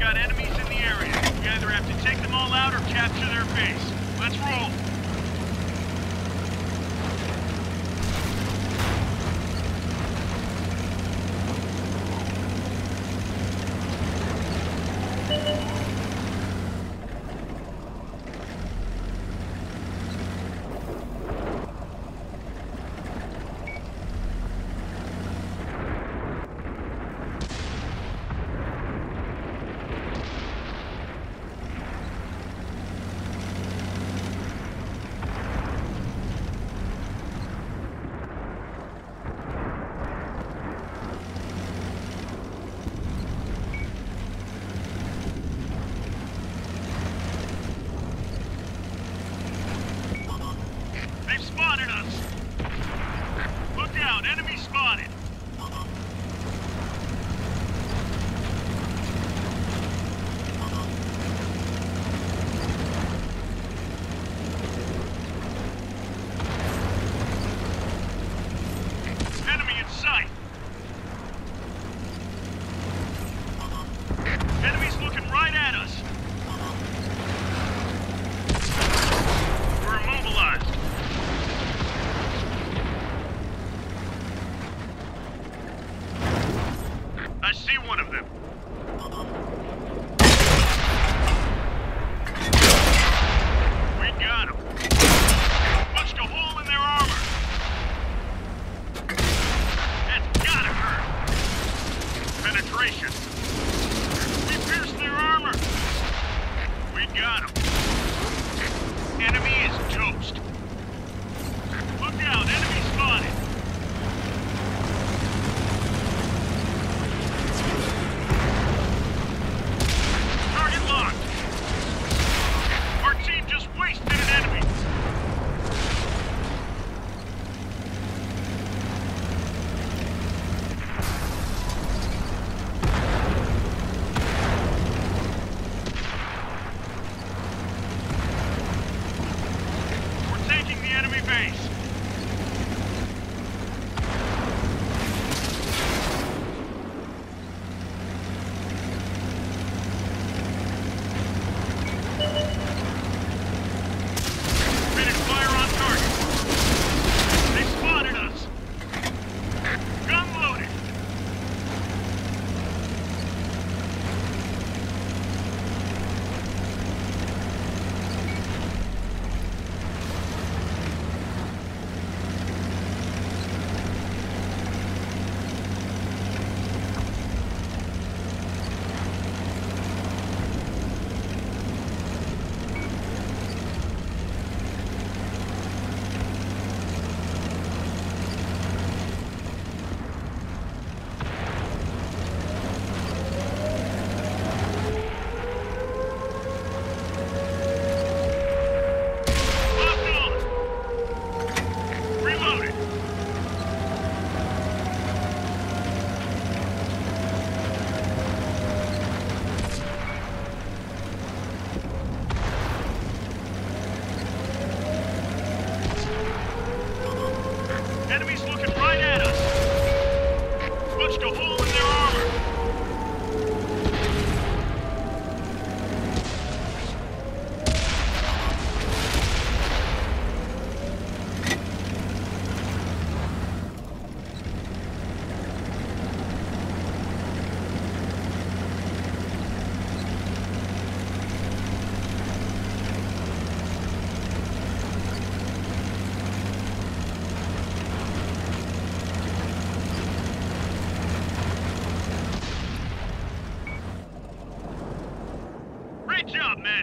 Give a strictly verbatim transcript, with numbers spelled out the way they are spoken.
got enemies in the area. We either have to take them all out or capture their base. Let's roll. Enemy spotted! Enemy in sight! Enemy's looking right at us! We're immobilized! I see one of them. We got him. Punched a hole in their armor. That's gotta hurt. Penetration. We pierced their armor. We got him. Enemy is toast. Look out, enemy spotted. Base. Finish fire on target. They spotted us. Gun loaded. Enemies looking right at us. Punched a hole in their armor. Great job, man.